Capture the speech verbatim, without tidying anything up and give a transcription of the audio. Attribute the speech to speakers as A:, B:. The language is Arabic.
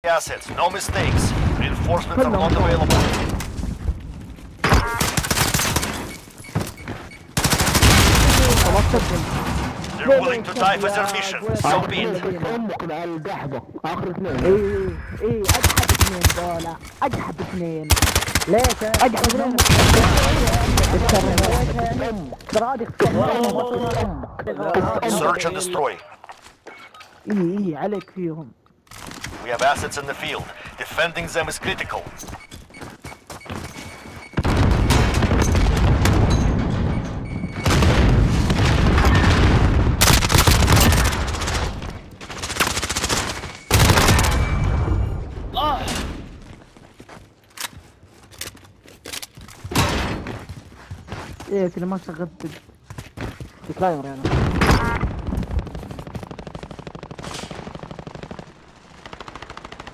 A: assets, no mistakes. Reinforcements are not available. They're willing to die for their mission. So be it.
B: امك العيال جحظة اخر اثنين.
C: ايه ايه اجحد اثنين دولة اجحد اثنين. ليش اجحد اثنين؟
A: Search and destroy.
C: ايه ايه عليك فيهم.
A: We have assets in the field. Defending them is critical.
C: ايه كده ما شغلت. تطير يعني.